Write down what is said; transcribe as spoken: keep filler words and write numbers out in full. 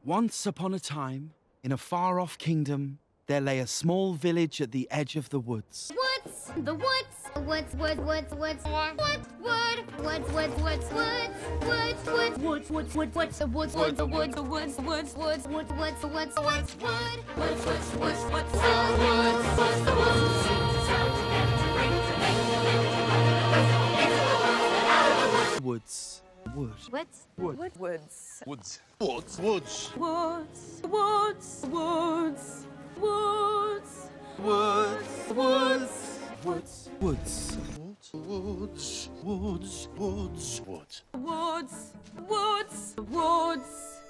Once upon a time, in a far-off kingdom, there lay a small village at the edge of the woods. Woods, the woods, woods, woods, woods, woods, wood, wood, woods, woods, woods, woods, woods, woods, woods, woods, woods, woods, the woods, woods, the woods, the woods, woods, woods, woods, woods, the woods, woods, wood, woods, woods, woods, woods, the woods, woods, the woods. Woods. Wood. Woods. Wood. Woods. Woods. Woods. Woods. Woods. Woods. Woods. Woods. Woods. Woods. Woods. Woods. Woods. Woods. Woods. Woods. Woods. Woods. Woods.